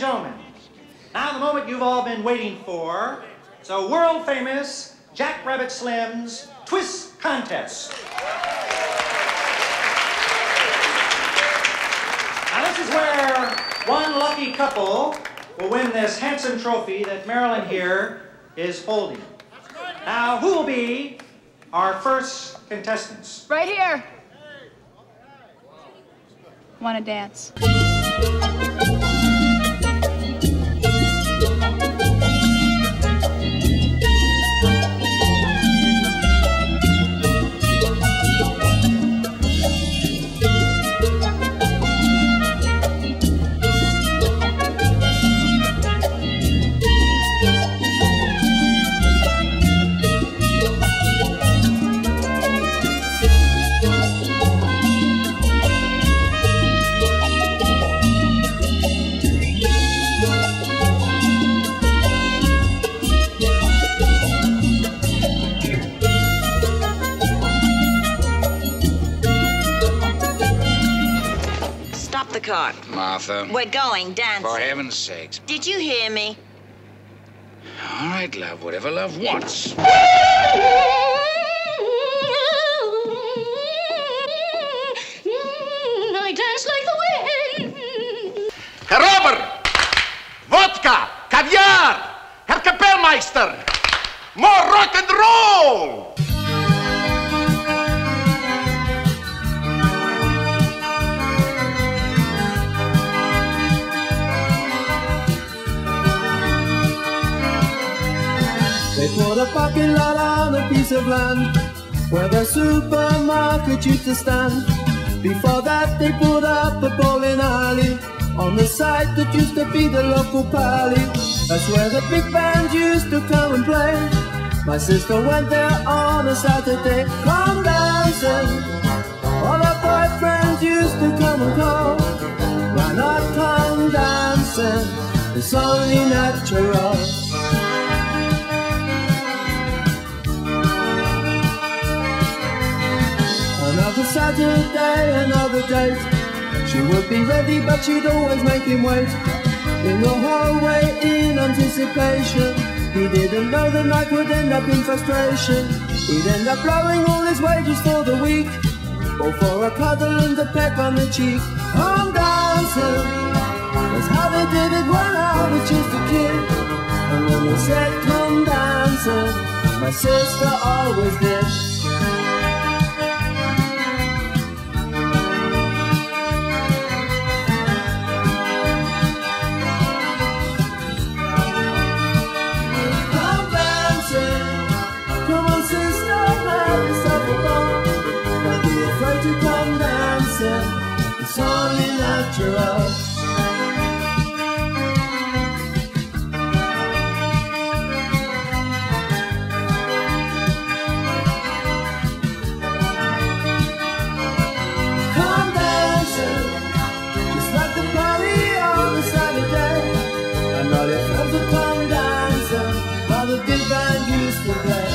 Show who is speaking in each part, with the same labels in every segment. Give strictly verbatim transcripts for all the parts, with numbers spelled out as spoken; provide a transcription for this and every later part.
Speaker 1: gentlemen, now the moment you've all been waiting for, it's a world-famous Jack Rabbit Slim's Twist Contest. Now this is where one lucky couple will win this handsome trophy that Marilyn here is holding. Now, who will be our first contestants?
Speaker 2: Right here. Want to dance?
Speaker 3: The car.
Speaker 4: Martha.
Speaker 3: We're going dancing.
Speaker 4: For heaven's sakes.
Speaker 3: Did you hear me?
Speaker 4: All right, love. Whatever love wants.
Speaker 3: I dance like the wind.
Speaker 5: Herr Ober! Vodka! Caviar! Herr Kapellmeister! More rock and roll!
Speaker 6: They put a parking lot on a piece of land where the supermarket used to stand. Before that they put up a bowling alley on the site that used to be the local pally. That's where the big band used to come and play. My sister went there on a Saturday. Come dancing, all our boyfriends used to come and call. Why not come dancing? It's only natural. Another Saturday, another date. She would be ready, but she'd always make him wait. In the hallway, in anticipation. He didn't know the night would end up in frustration. He'd end up blowing all his wages for the week, or for a cuddle and a peck on the cheek. Come dancing, that's how they did it when I was just a kid. And when they said come dancing, my sister always did. To come dancing, it's only natural. Come dancing, just like the party on a Saturday. And all your friends will come dancing while the big band used to play.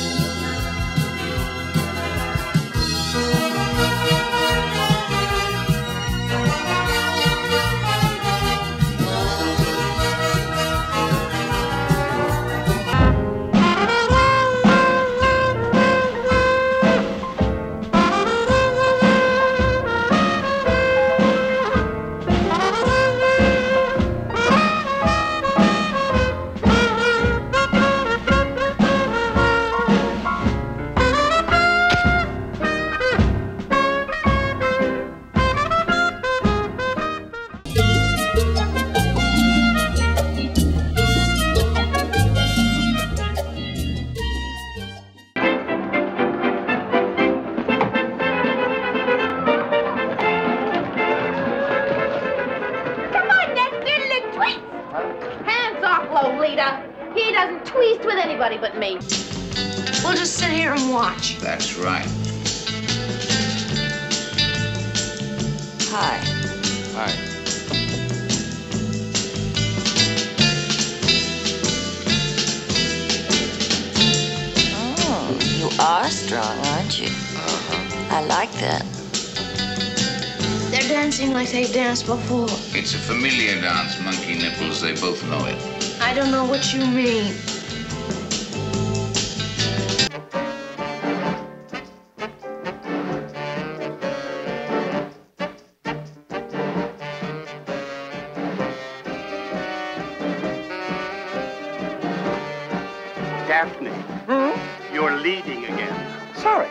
Speaker 7: He doesn't tweezed with anybody but me.
Speaker 3: We'll just sit here and watch.
Speaker 4: That's right.
Speaker 3: Hi.
Speaker 4: Hi.
Speaker 3: Oh, you are strong, aren't you?
Speaker 4: Uh-huh.
Speaker 3: I like that.
Speaker 7: They're
Speaker 3: dancing like they danced before.
Speaker 4: It's a familiar dance, monkey nipples. They both know it.
Speaker 3: I don't know what you mean.
Speaker 8: Daphne, hmm? You're leading again. Sorry.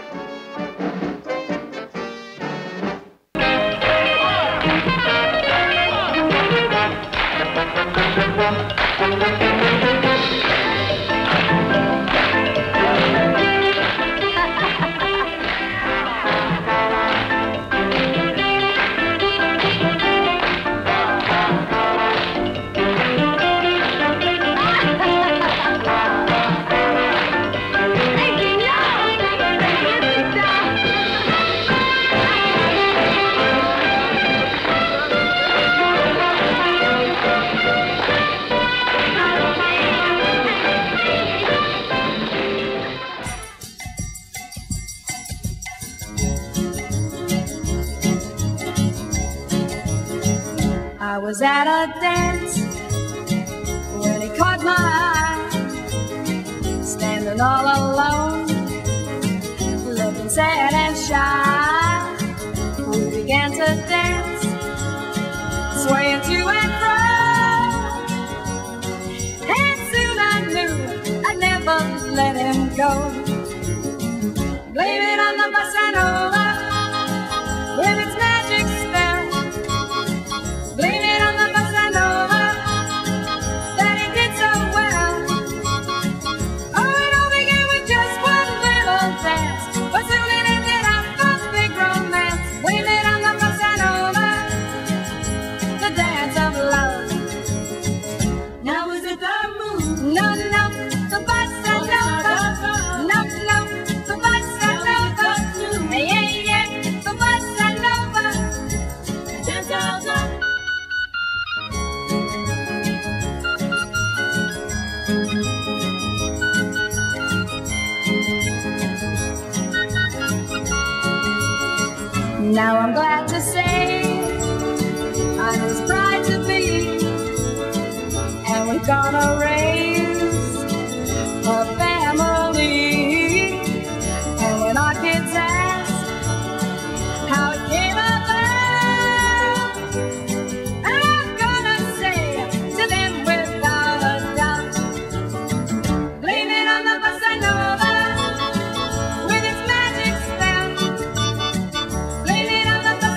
Speaker 9: I was at a dance when he caught my eye, standing all alone, looking sad and shy. We began to dance, swaying to and fro, and soon I knew I'd never let him go. Blame it on the bossa nova with its magic spell. Blame it on the bossa nova that it did so well. Oh, it all began with just one little dance, but soon it ended up a big romance. Blame it on the bossa nova, the dance of love. Now is it the mood? No, no, the bossa nova. No, no, the bossa nova. Yeah, yeah, the bossa nova. Dance of love. Now I'm glad to say I'm his bride to be, and we're gonna raise a family. And when our kids ask how it came about, I'm gonna say to them without a doubt, blame it on the bossa nova with its magic spell. Blame it on the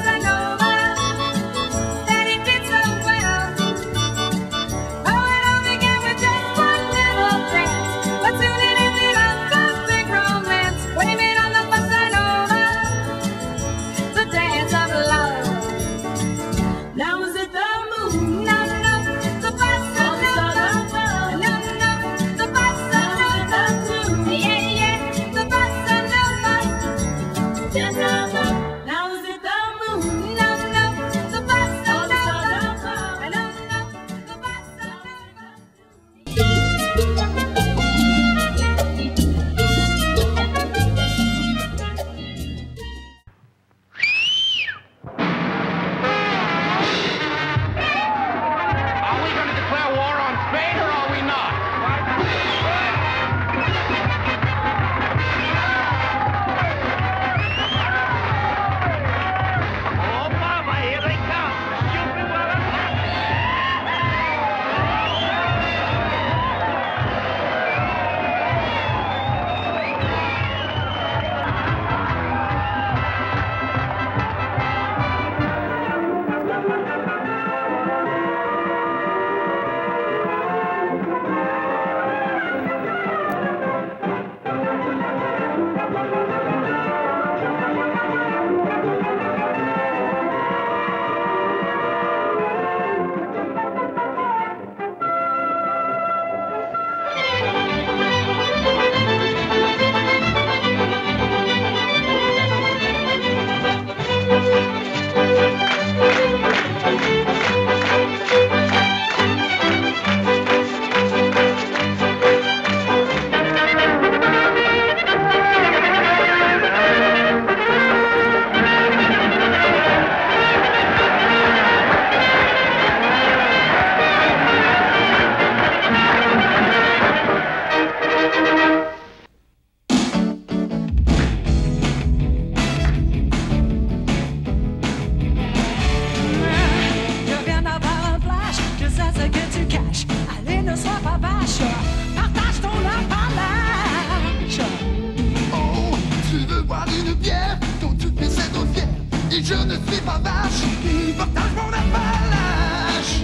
Speaker 6: trois vaches, partage mon Appalache.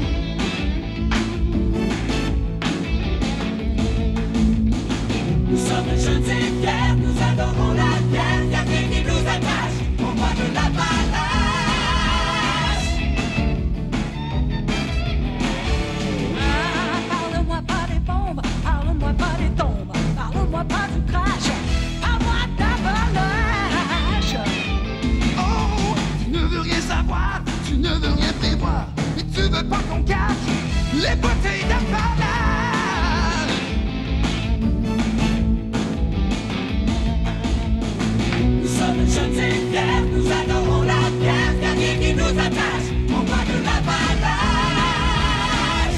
Speaker 9: Nous sommes jeunes et fiers, nous adorons la terre, y'a rien qui nous attache au bois de l'Appalache. Ah, parle-moi pas des bombes, parle-moi pas des tombes, parle-moi pas du crash, parle-moi d'Appalache.
Speaker 6: Oh, tu ne veux rien savoir, tu ne veux rien prévoir, mais tu veux pas qu'on cache les beautés d'Appalache.
Speaker 9: Nous sommes jeunes et fiers, nous adorons la terre, y'a rien qui nous attache au bois de l'Appalache.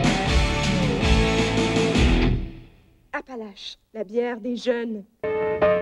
Speaker 10: Appalache, la bière des jeunes.